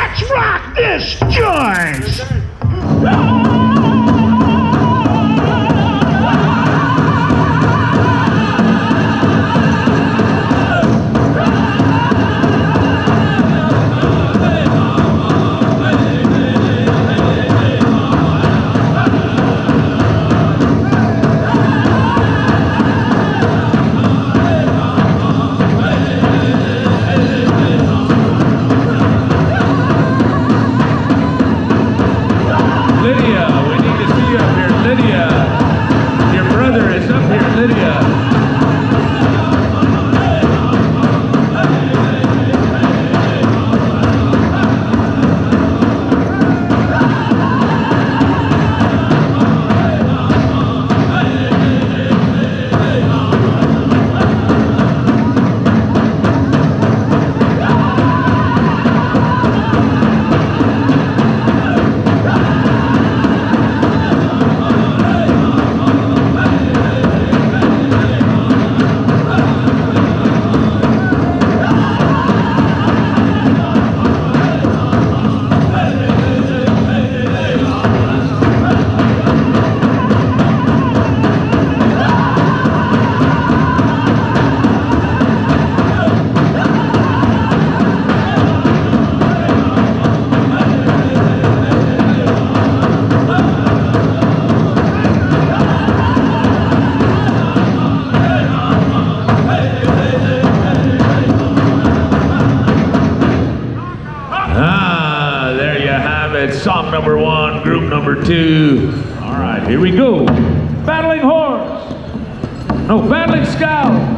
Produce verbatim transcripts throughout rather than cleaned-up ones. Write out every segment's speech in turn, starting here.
Let's rock this joint! Ah, there you have it. Song number one, group number two. All right, here we go. Battling Horse. No, Battling Scout.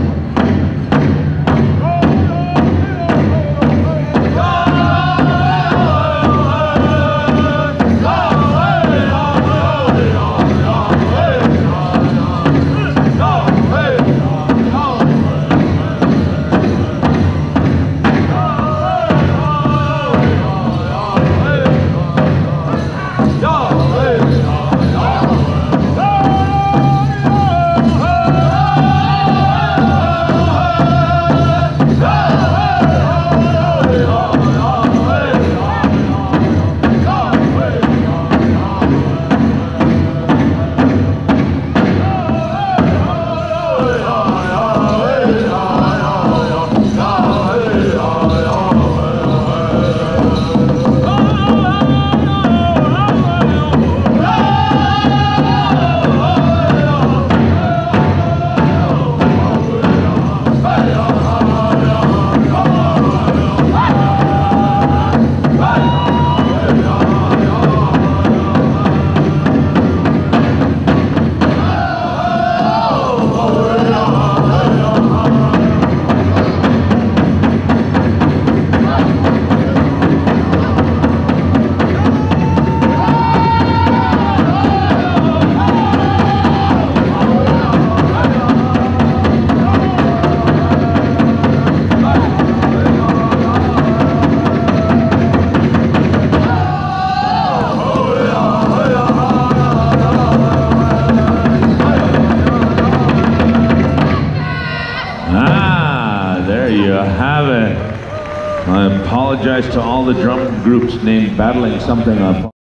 Ah, there you have it. I apologize to all the drum groups named Battling something on